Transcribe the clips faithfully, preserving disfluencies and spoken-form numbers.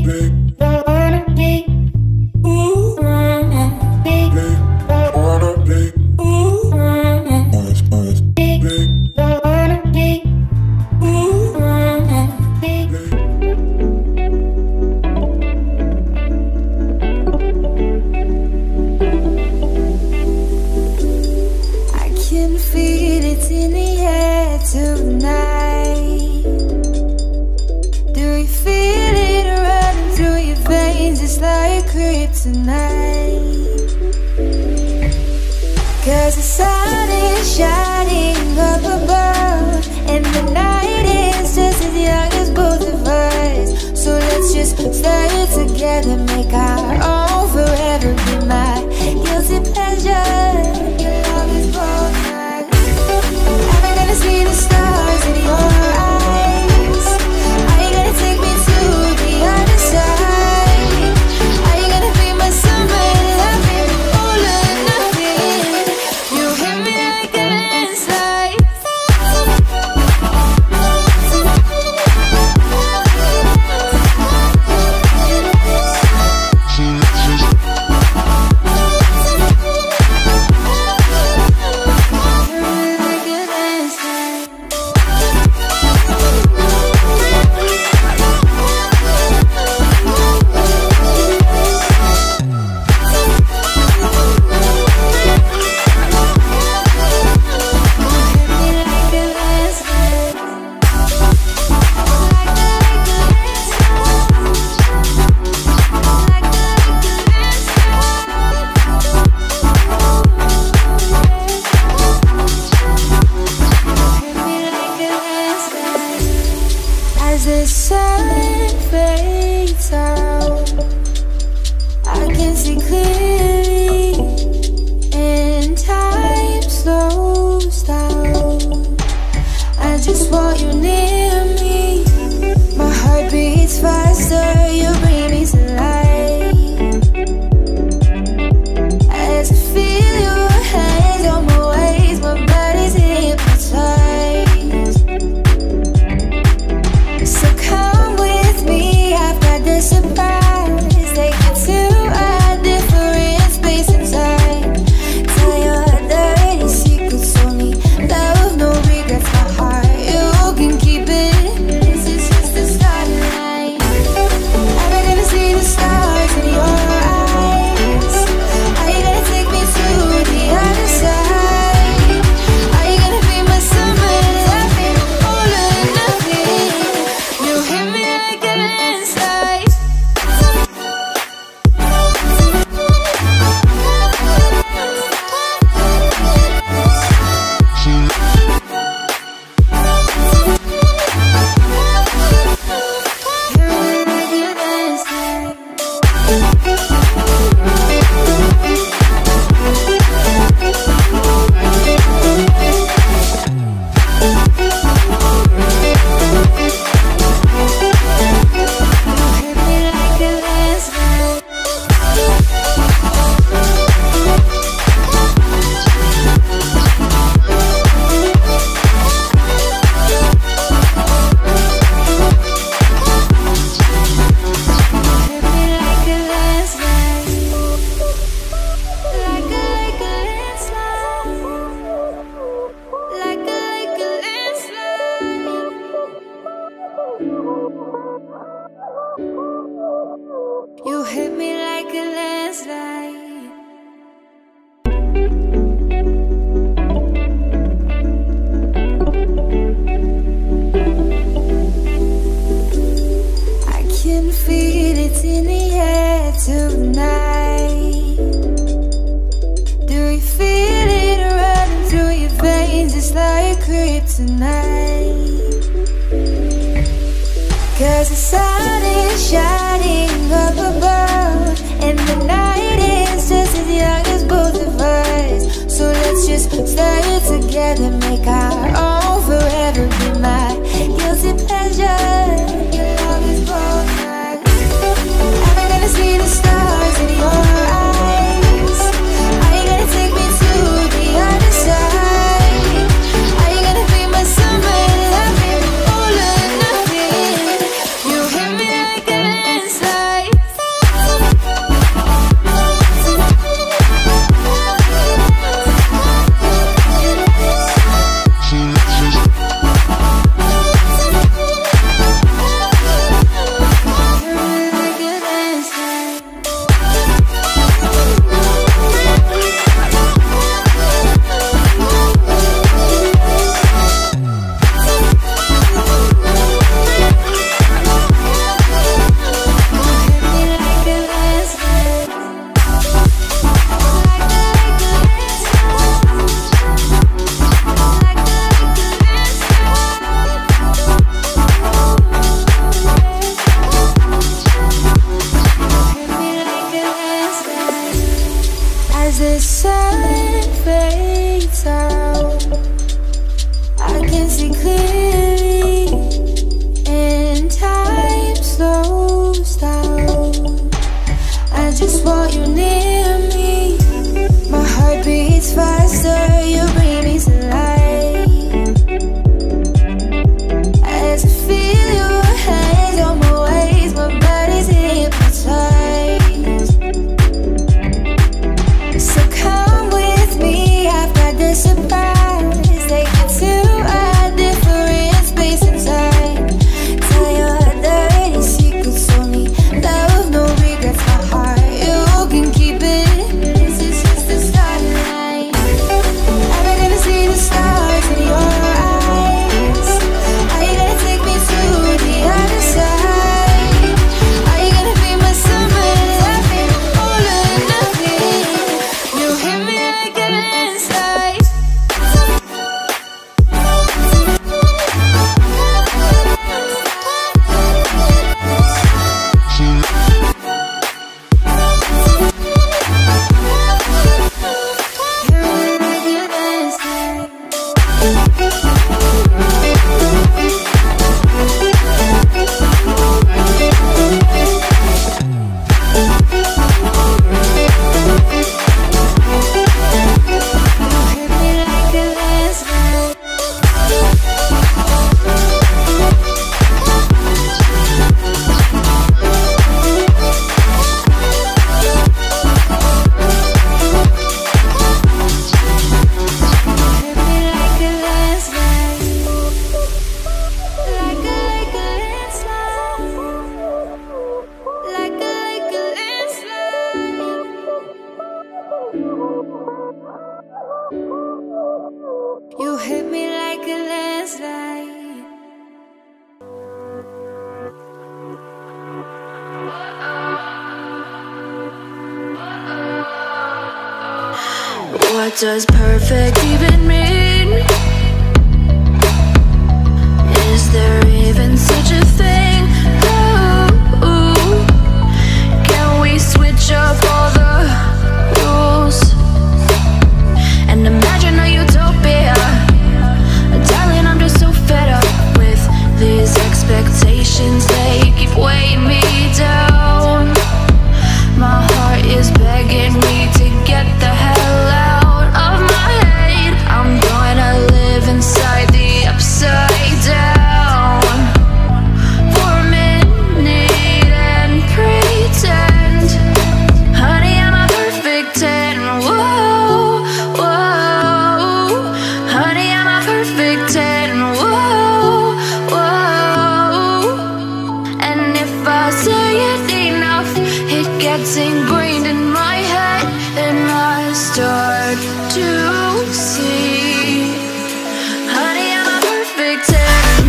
Inside What does perfect even mean? Is there even such a thing? Ooh, can we switch up all the rules and imagine a utopia? Darling, I'm just so fed up with these expectations. They keep weighing me down. My heart is begging me to get the hell out of my head. I'm gonna live inside the upside down for a minute and pretend, honey, I'm a perfect ten. Whoa, whoa, honey, I'm a perfect ten. Whoa, whoa, and if I say it enough, it gets ingrained in my head, and I start to see, honey, I'm a perfect ten.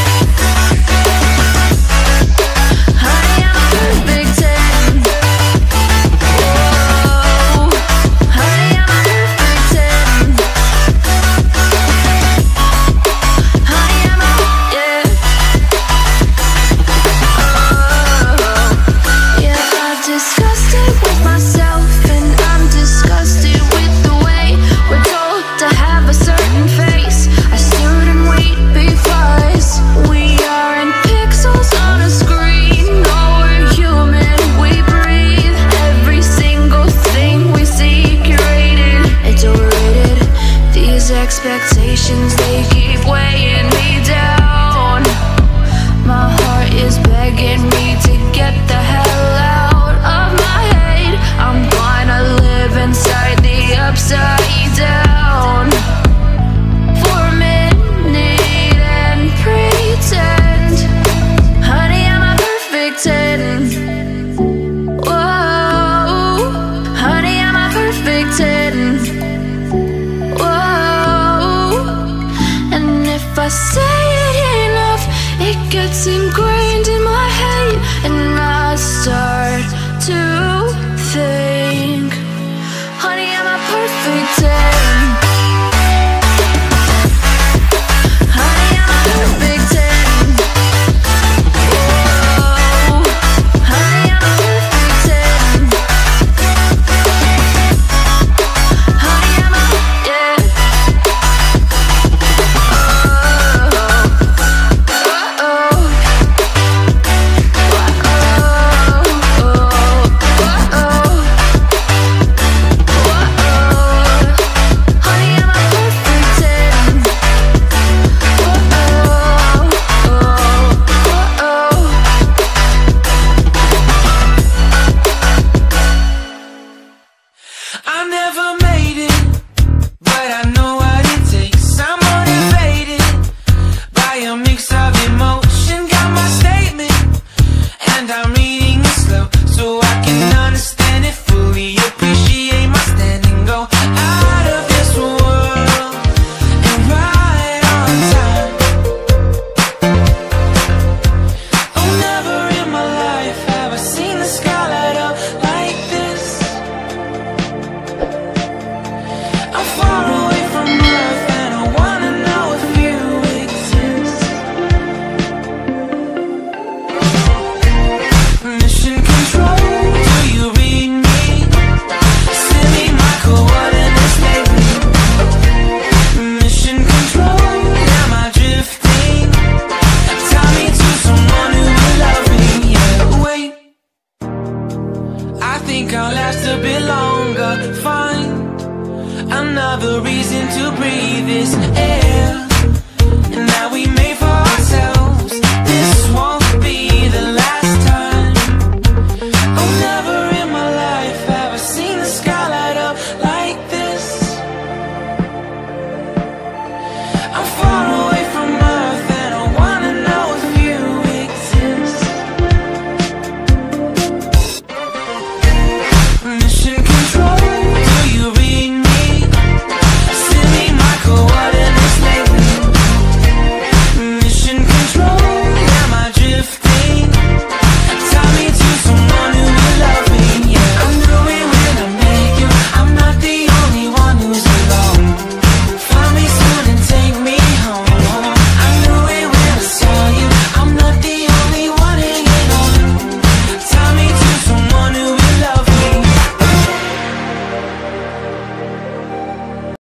Honey, I'm a perfect ten. Whoa, honey, I'm a perfect ten. Honey, I'm a, yeah. Oh, yeah, I've discussed it with myself, and I'm disgusted with the way we're told to have a certain face, a certain weight, because we aren't pixels on a screen. No, we're human, we breathe. Every single thing we see curated, it's overrated. These expectations, they keep weighing me down. My heart is begging me to get the hell out of my head. I'm gonna live inside the upside down for a minute and pretend, honey, I'm a perfect ten. Whoa, honey, I'm a perfect ten. Whoa, and if I say it enough, it gets ingrained in my head, and I start to think, honey, I'm a perfect ten. Honey, I'm a perfect ten. Whoa, honey, I'm a perfect ten. Honey, I'm a, yeah. I never made it, but I know what it takes. I'm motivated by a mix of emotion. Got my statement, and I'm reading it slow, so I can understand it fully. Appreciate my stand and go out of this world and right on time. Oh, never in my life have I seen the sky light up like this. I'm far away from Earth, and I wanna know if you exist. Mission control, do you read me? Send me my coordinates lately. Mission control, am I drifting? Tie me to someone who will love me. Yeah, wait, I think I'll last a bit longer. Fine, another reason to breathe this air, and now we make